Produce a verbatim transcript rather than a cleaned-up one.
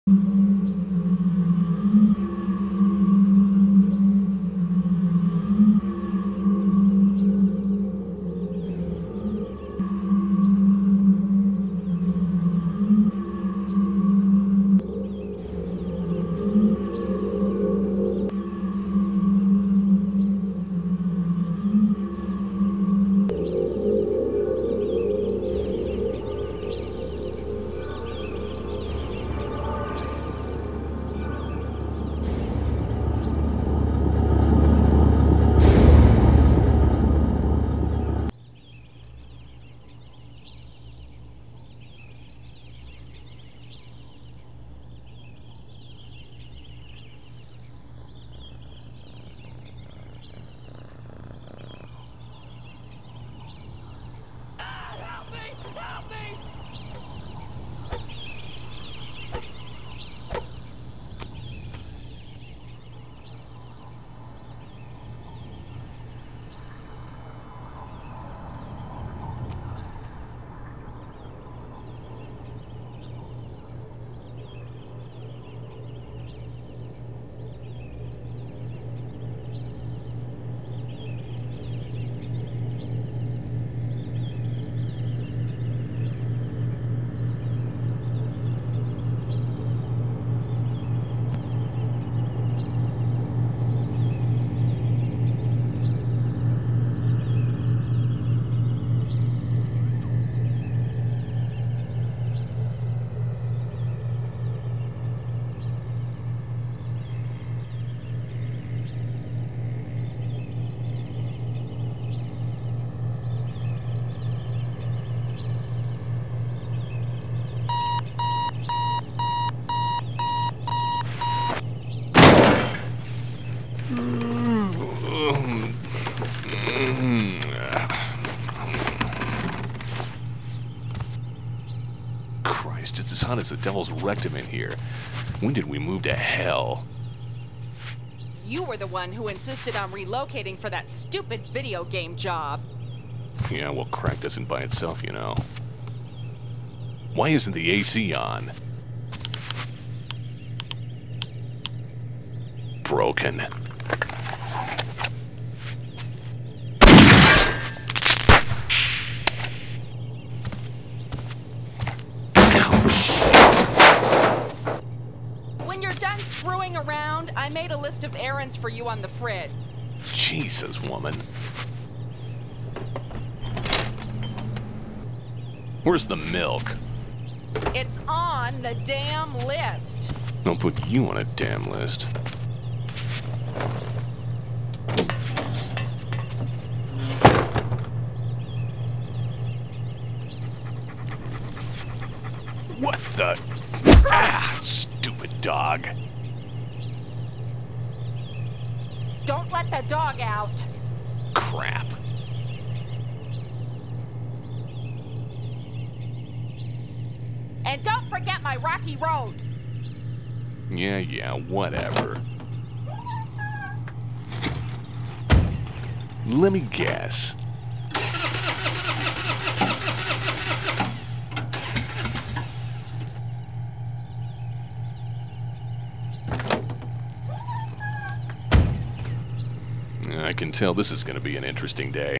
Christ, it's as hot as the devil's rectum in here. When did we move to hell? You were the one who insisted on relocating for that stupid video game job. Yeah, well, crack doesn't by itself, you know. Why isn't the A C on? Broken. When you're done screwing around, I made a list of errands for you on the fridge. Jesus, woman. Where's the milk? It's on the damn list. Don't put you on a damn list. What the? Ah, stupid dog. Don't let the dog out. Crap. And don't forget my rocky road. Yeah, yeah, whatever. Let me guess. I can tell this is going to be an interesting day.